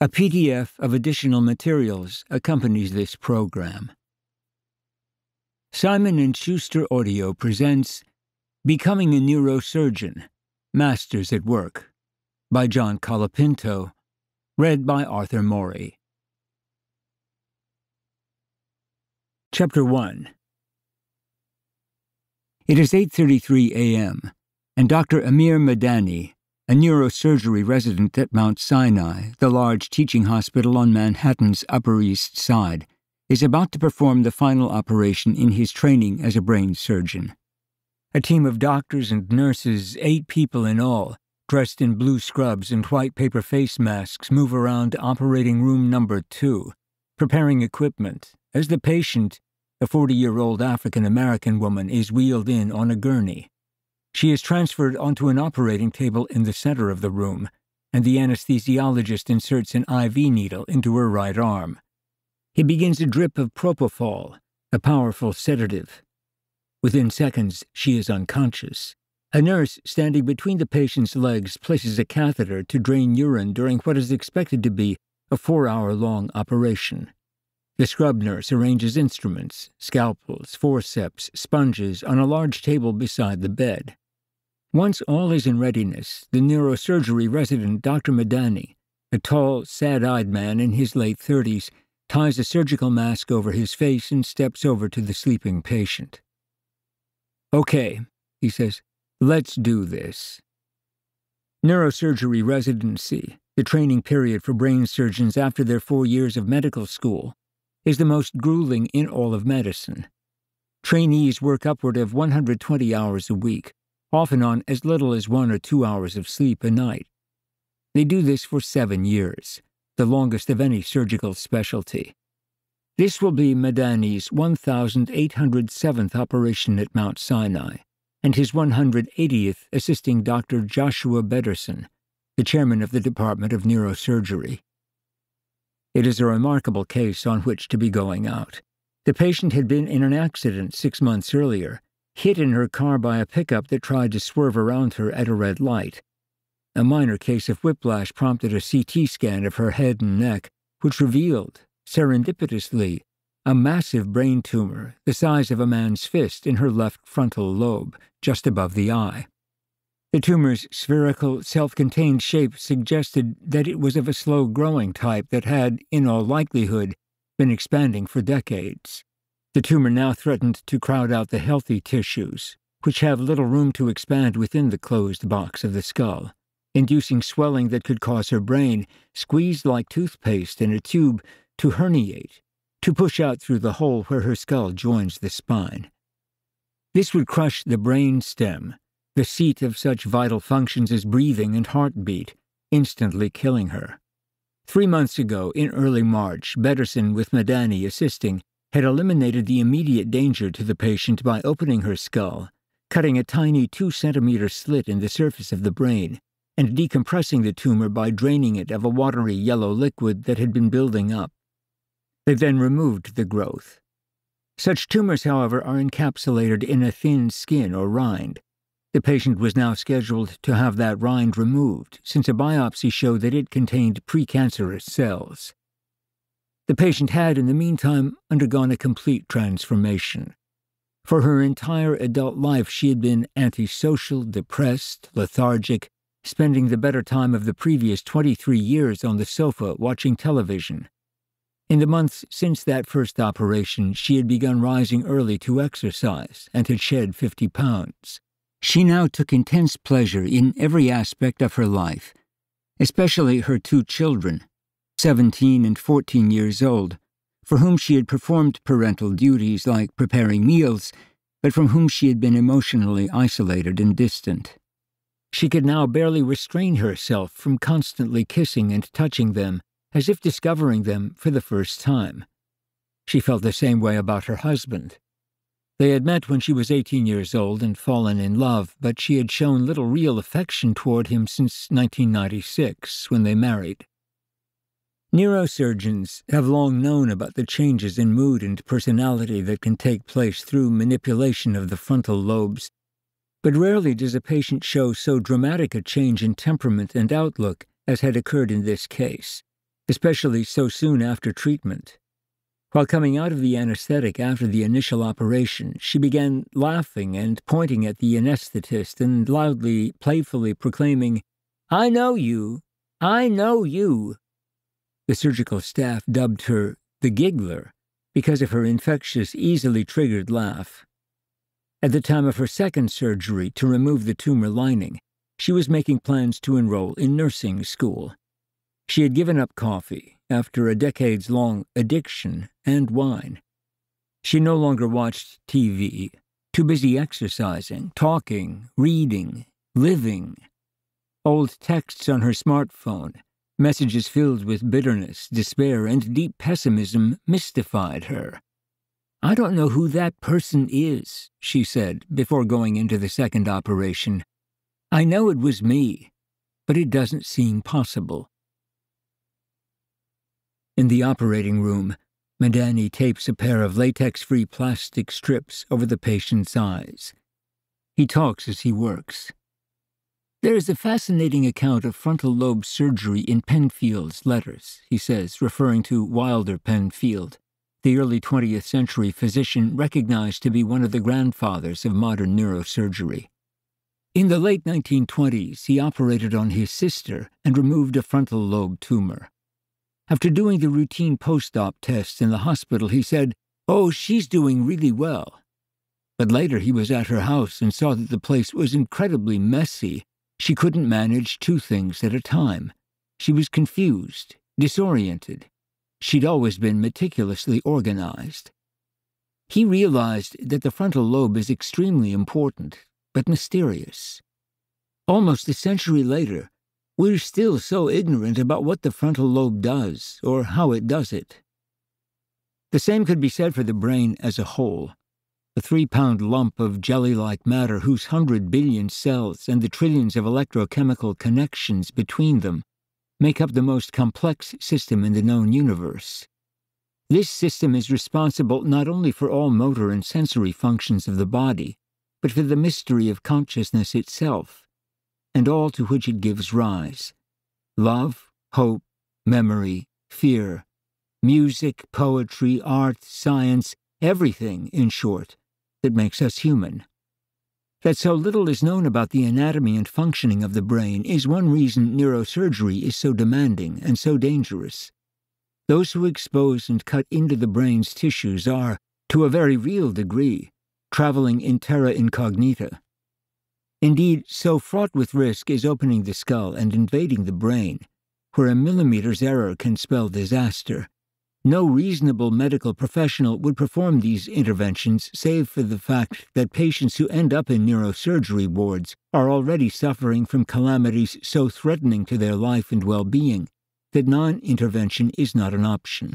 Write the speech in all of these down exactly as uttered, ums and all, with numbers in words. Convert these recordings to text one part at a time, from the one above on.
A P D F of additional materials accompanies this program. Simon and Schuster Audio presents Becoming a Neurosurgeon, Masters at Work, by John Colapinto, read by Arthur Morey. Chapter one. It is eight thirty-three a m, and Doctor Amir Madani, a neurosurgery resident at Mount Sinai, the large teaching hospital on Manhattan's Upper East Side, is about to perform the final operation in his training as a brain surgeon. A team of doctors and nurses, eight people in all, dressed in blue scrubs and white paper face masks, move around operating room number two, preparing equipment, as the patient, a forty-year-old African-American woman, is wheeled in on a gurney. She is transferred onto an operating table in the center of the room, and the anesthesiologist inserts an I V needle into her right arm. He begins a drip of propofol, a powerful sedative. Within seconds, she is unconscious. A nurse standing between the patient's legs places a catheter to drain urine during what is expected to be a four-hour-long operation. The scrub nurse arranges instruments, scalpels, forceps, sponges on a large table beside the bed. Once all is in readiness, the neurosurgery resident, Doctor Madani, a tall, sad-eyed man in his late thirties, ties a surgical mask over his face and steps over to the sleeping patient. "Okay," he says, "let's do this." Neurosurgery residency, the training period for brain surgeons after their four years of medical school, is the most grueling in all of medicine. Trainees work upward of one hundred twenty hours a week, often on as little as one or two hours of sleep a night. They do this for seven years, the longest of any surgical specialty. This will be Madani's one thousand eight hundred seventh operation at Mount Sinai, and his one hundred eightieth assisting Doctor Joshua Bederson, the chairman of the Department of Neurosurgery. It is a remarkable case on which to be going out. The patient had been in an accident six months earlier, hit in her car by a pickup that tried to swerve around her at a red light. A minor case of whiplash prompted a C T scan of her head and neck, which revealed, serendipitously, a massive brain tumor the size of a man's fist in her left frontal lobe, just above the eye. The tumor's spherical, self-contained shape suggested that it was of a slow-growing type that had, in all likelihood, been expanding for decades. The tumor now threatened to crowd out the healthy tissues, which have little room to expand within the closed box of the skull, inducing swelling that could cause her brain, squeezed like toothpaste in a tube, to herniate, to push out through the hole where her skull joins the spine. This would crush the brain stem, the seat of such vital functions as breathing and heartbeat, instantly killing her. Three months ago, in early March, Bederson, with Madani assisting, had eliminated the immediate danger to the patient by opening her skull, cutting a tiny two-centimeter slit in the surface of the brain, and decompressing the tumor by draining it of a watery yellow liquid that had been building up. They then removed the growth. Such tumors, however, are encapsulated in a thin skin or rind. The patient was now scheduled to have that rind removed, since a biopsy showed that it contained precancerous cells. The patient had, in the meantime, undergone a complete transformation. For her entire adult life, she had been antisocial, depressed, lethargic, spending the better time of the previous twenty-three years on the sofa watching television. In the months since that first operation, she had begun rising early to exercise and had shed fifty pounds. She now took intense pleasure in every aspect of her life, especially her two children, seventeen and fourteen years old, for whom she had performed parental duties like preparing meals, but from whom she had been emotionally isolated and distant. She could now barely restrain herself from constantly kissing and touching them, as if discovering them for the first time. She felt the same way about her husband. They had met when she was eighteen years old and fallen in love, but she had shown little real affection toward him since nineteen ninety-six, when they married. Neurosurgeons have long known about the changes in mood and personality that can take place through manipulation of the frontal lobes, but rarely does a patient show so dramatic a change in temperament and outlook as had occurred in this case. especially so soon after treatment. While coming out of the anesthetic after the initial operation, she began laughing and pointing at the anesthetist and loudly, playfully proclaiming, "I know you! I know you!" The surgical staff dubbed her the Giggler because of her infectious, easily triggered laugh. At the time of her second surgery to remove the tumor lining, she was making plans to enroll in nursing school. She had given up coffee after a decades-long addiction and wine. She no longer watched T V, too busy exercising, talking, reading, living. Old texts on her smartphone, messages filled with bitterness, despair, and deep pessimism mystified her. "I don't know who that person is," she said before going into the second operation. "I know it was me, but it doesn't seem possible." In the operating room, Madani tapes a pair of latex-free plastic strips over the patient's eyes. He talks as he works. "There is a fascinating account of frontal lobe surgery in Penfield's letters," he says, referring to Wilder Penfield, the early twentieth century physician recognized to be one of the grandfathers of modern neurosurgery. In the late nineteen twenties, he operated on his sister and removed a frontal lobe tumor. After doing the routine post-op tests in the hospital, he said, "Oh, she's doing really well." But later he was at her house and saw that the place was incredibly messy. She couldn't manage two things at a time. She was confused, disoriented. She'd always been meticulously organized. He realized that the frontal lobe is extremely important, but mysterious. Almost a century later, we're still so ignorant about what the frontal lobe does, or how it does it. The same could be said for the brain as a whole, a three-pound lump of jelly-like matter whose hundred billion cells and the trillions of electrochemical connections between them make up the most complex system in the known universe. This system is responsible not only for all motor and sensory functions of the body, but for the mystery of consciousness itself, and all to which it gives rise: love, hope, memory, fear, music, poetry, art, science, everything, in short, that makes us human. That so little is known about the anatomy and functioning of the brain is one reason neurosurgery is so demanding and so dangerous. Those who expose and cut into the brain's tissues are, to a very real degree, traveling in terra incognita. Indeed, so fraught with risk is opening the skull and invading the brain, where a millimeter's error can spell disaster. No reasonable medical professional would perform these interventions save for the fact that patients who end up in neurosurgery wards are already suffering from calamities so threatening to their life and well-being that non-intervention is not an option.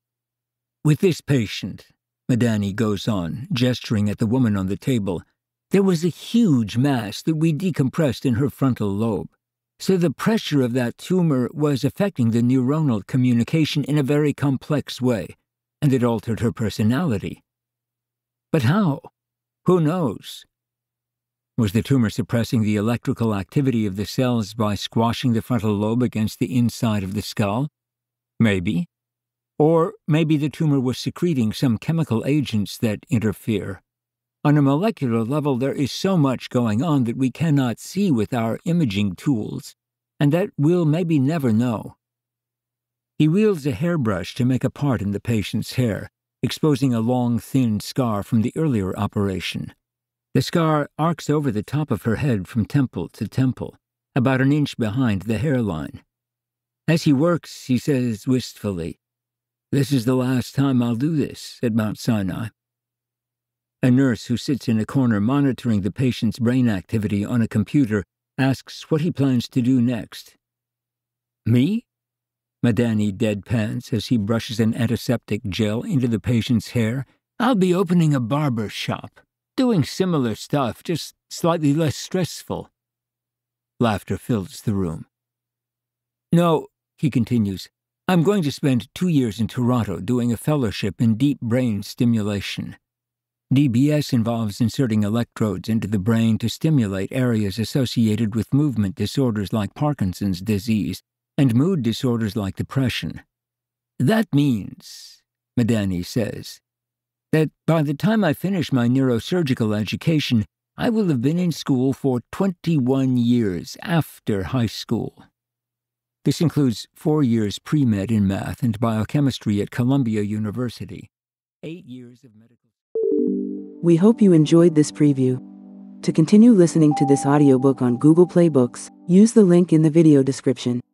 With this patient, Madani goes on, gesturing at the woman on the table, there was a huge mass that we decompressed in her frontal lobe, so the pressure of that tumor was affecting the neuronal communication in a very complex way, and it altered her personality. But how? Who knows? Was the tumor suppressing the electrical activity of the cells by squashing the frontal lobe against the inside of the skull? Maybe. Or maybe the tumor was secreting some chemical agents that interfere. On a molecular level, there is so much going on that we cannot see with our imaging tools, and that we'll maybe never know. He wields a hairbrush to make a part in the patient's hair, exposing a long, thin scar from the earlier operation. The scar arcs over the top of her head from temple to temple, about an inch behind the hairline. As he works, he says wistfully, "This is the last time I'll do this at Mount Sinai." A nurse who sits in a corner monitoring the patient's brain activity on a computer asks what he plans to do next. "Me?" Madani deadpans as he brushes an antiseptic gel into the patient's hair. "I'll be opening a barber shop, doing similar stuff, just slightly less stressful." Laughter fills the room. "No," he continues, "I'm going to spend two years in Toronto doing a fellowship in deep brain stimulation. D B S involves inserting electrodes into the brain to stimulate areas associated with movement disorders like Parkinson's disease, and mood disorders like depression. That means, Madani says, that by the time I finish my neurosurgical education, I will have been in school for twenty-one years after high school. This includes four years pre-med in math and biochemistry at Columbia University, eight years of medical... We hope you enjoyed this preview. To continue listening to this audiobook on Google Play Books, use the link in the video description.